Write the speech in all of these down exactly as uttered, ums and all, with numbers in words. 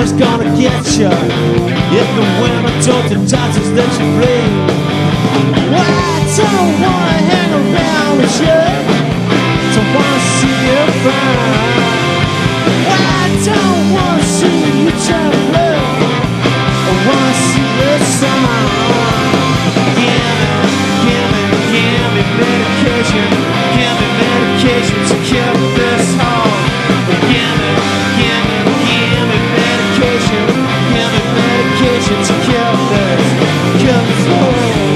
monster's gonna get you if the women don't the doctors that you bleed. Well, I don't wanna hang around with you, don't wanna see you burn. Well, I don't wanna see you turn blue, I wanna see the sun. Give me, give me, give me medication, give me medication to kill this heart. Give me, give me, give me medication, give me medication to kill this, kill this heart.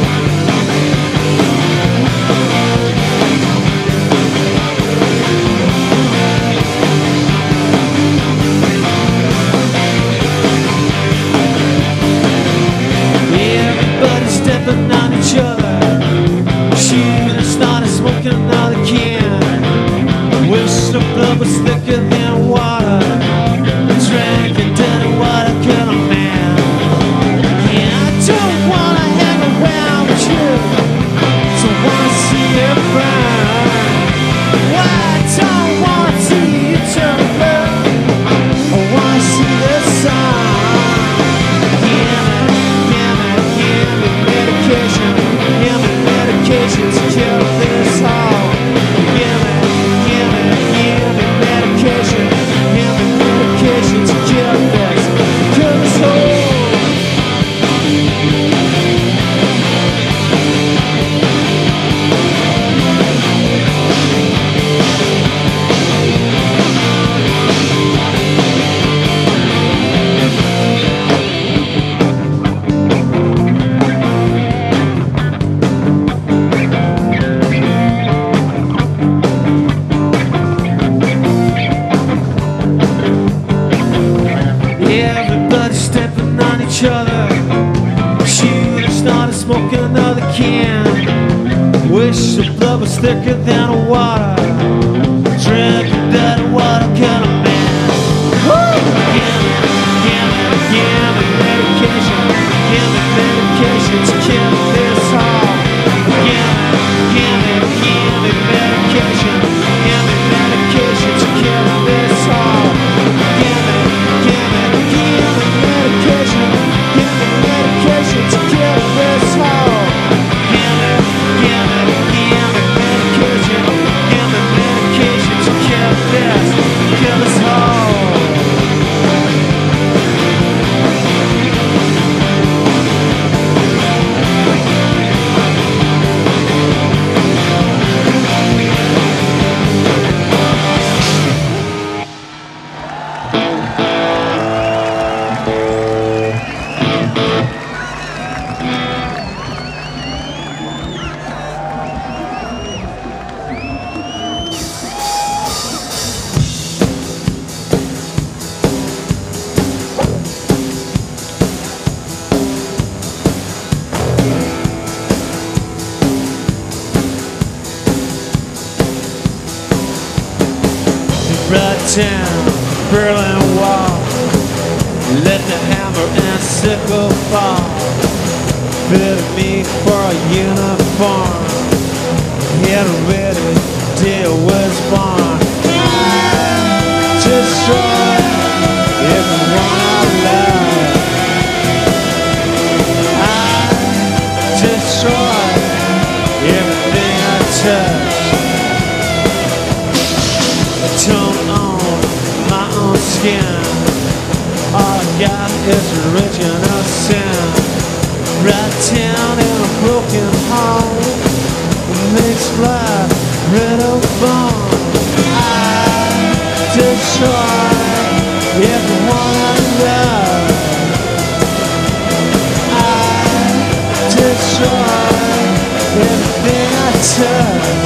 Everybody's stepping on each other, shooting, started smoking another can. Wish the blood was thicker than water, drinking dirty water, kill a man. Yeah, I don't wanna hang around with you, don't wanna see you burn. Well, I don't wanna see you turn blue, I wanna see the sun. Give me, give me, give me medication, give me medication to kill this heart. Give me, give me, give me medication, give me medication to kill this, kill this heart. Everybody stepping on each other, shooting, started smoking another can. Wish the blood was thicker than the water, drinking dirty water, kill a man. Woo! Give me, give me, give me medication, give me medication to kill this heart. Give me, give me, give me medication, give me medication to kill this heart. Give me, give me, give me medication, give me medication to kill this heart. Give me, give me, give me medication, give me medication to kill this, kill this heart. Right down Berlin Wall, let the hammer and sickle fall. Fit me for a uniform, get ready, deal was born. Destroy everyone I love, I destroy everything I touch. Don't own my own skin, all I got is original sin. Right down in a broken home, makes blood, rid of bone. I destroy everyone I love, I destroy everything I touch.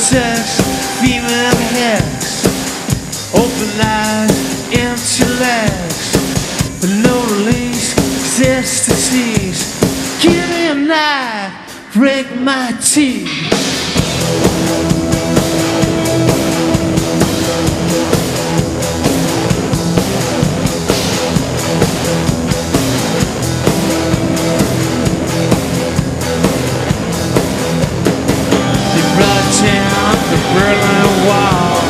sex, female heads, open eyes, empty legs, no release, ecstasies. Give me a knife, break my teeth. Down the Berlin Wall,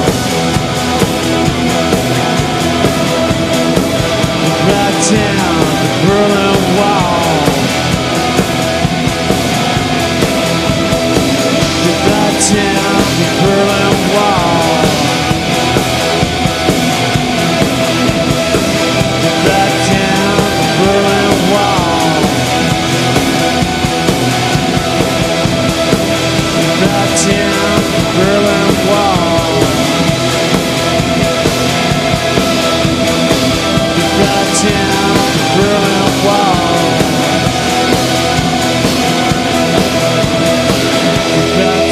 right down the Berlin Wall, right down the Berlin Wall, right down the Berlin Wall, right down Berlin Wall, right down Berlin Wall, right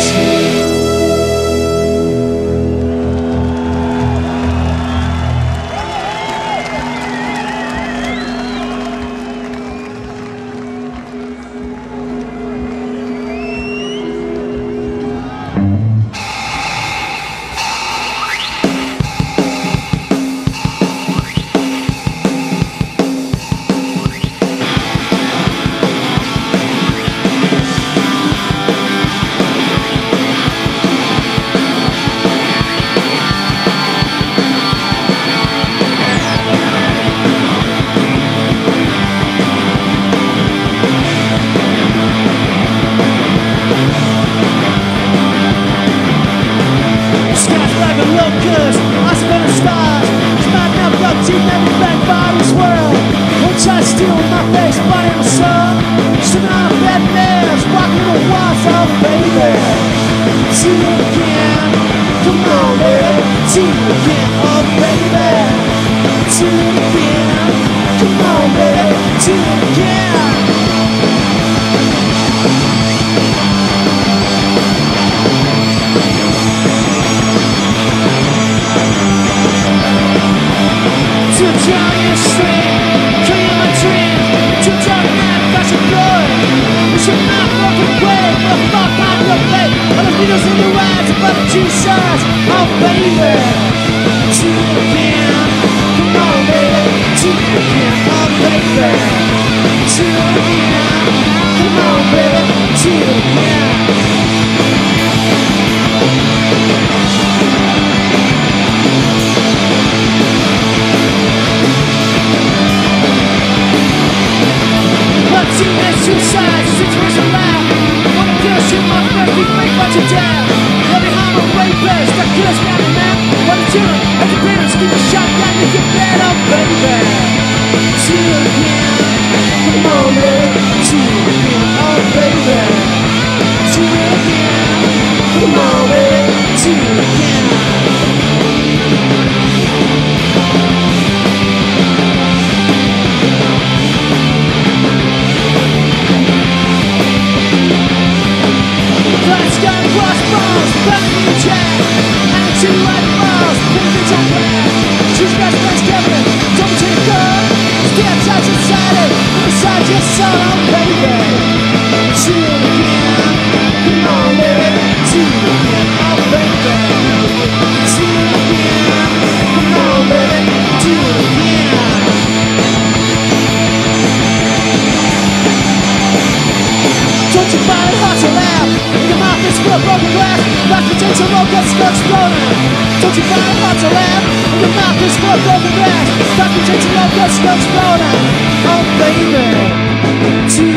To